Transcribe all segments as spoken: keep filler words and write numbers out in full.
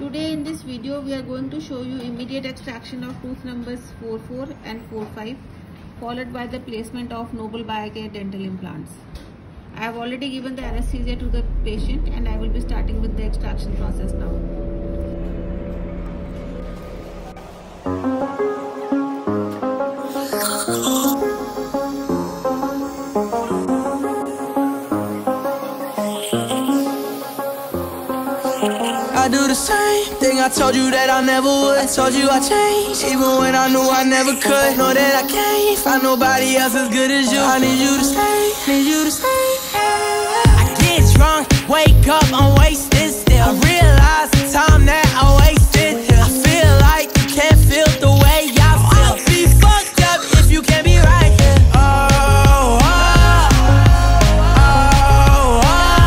Today in this video we are going to show you immediate extraction of tooth numbers four four and four five followed by the placement of Noble Biocare dental implants. I have already given the anesthesia to the patient and I will be starting with the extraction process now. I do the same thing I told you that I never would. I told you I changed, even when I knew I never could. Know that I can't find nobody else as good as you. I need you to stay, need you to stay. I get drunk, wake up, I'm wasted still. I realize the time that I wasted. I feel like you can't feel the way I feel. I'll be fucked up if you can't be right here. Oh, oh, oh, oh,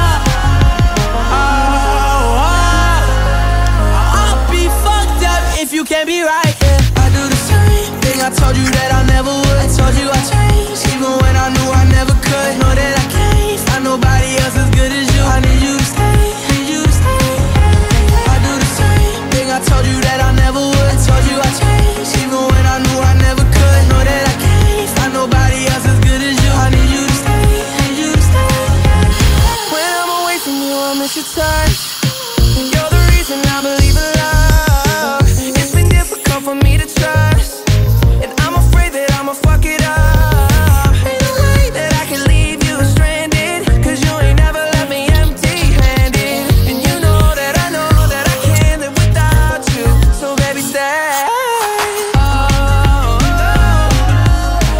oh, oh. I'll be fucked up if you can't be right here. I do the same thing I told you that I never would. I told you I changed, even when I knew I never could. Know that I can't find nobody else as good as you. I need you to stay, need you to stay. I do the same thing I told you that I never would. I told you I changed, even when I knew I never could. Know that I can't find nobody else as good as you. I need you to stay, need you to stay. When I'm away from you, I miss your touch. You're the reason I believe in love. It's been difficult for me to trust, and I'm afraid that I'ma fuck it up. Ain't no way that I can leave you stranded, cause you ain't never left me empty-handed. And you know that I know that I can't live without you. So baby, stay. Oh, oh, oh,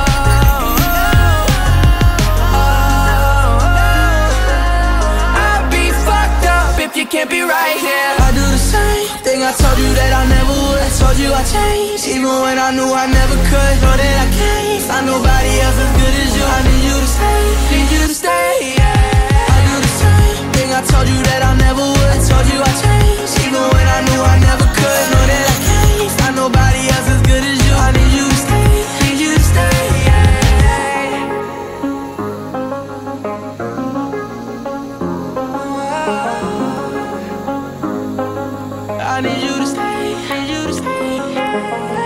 oh, oh. I'd be fucked up if you can't be right here. I do the same thing I told you that I never would. I told you I changed, even when I knew I never could. Know that I can't find nobody else as good as you. I need you to stay, need you to stay, yeah. I do the same thing I told you that I never would. I told you I changed, even when I knew I never could. Know that I can't find nobody else as good as you. I need you to stay, need you to stay, yeah. I need you to stay, need you to stay, yeah.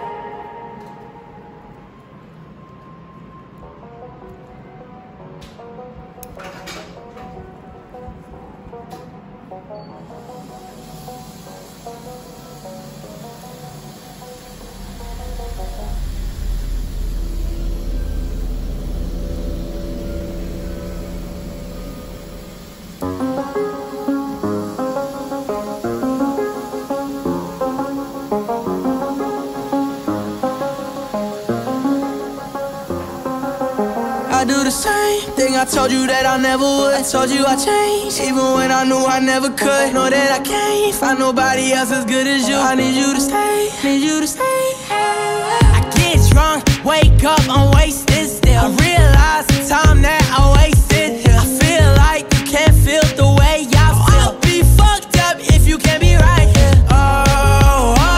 I do the same thing I told you that I never would. I told you I changed, even when I knew I never could. Know that I can't find nobody else as good as you. I need you to stay, need you to stay. I get drunk, wake up, I'm wasted still. I realize the time that I wasted. I feel like you can't feel the way I feel. I'll be fucked up if you can't be right here. Oh, oh, oh,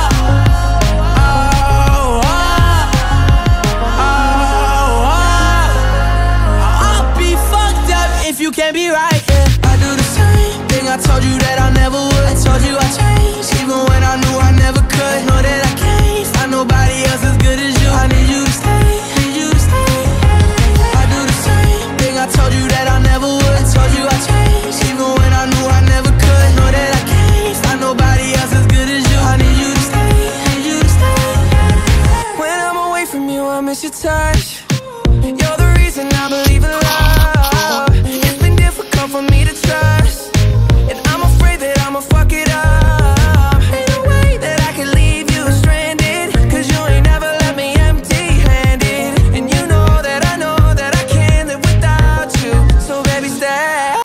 oh, oh, oh, oh. I'll be fucked up if you can't be right here. I do the same thing I told you that I never would. I told you I changed, even when I knew I never could. Know that I can't find nobody else as good as you. I need you to stay, need you to stay. I do the same thing I told you that I never would. I told you I changed, even when I knew I never could. Know that I can't find nobody else as good as you. I need you to stay, need you to stay. When I'm away from you, I miss your touch. You're the reason I believe in love.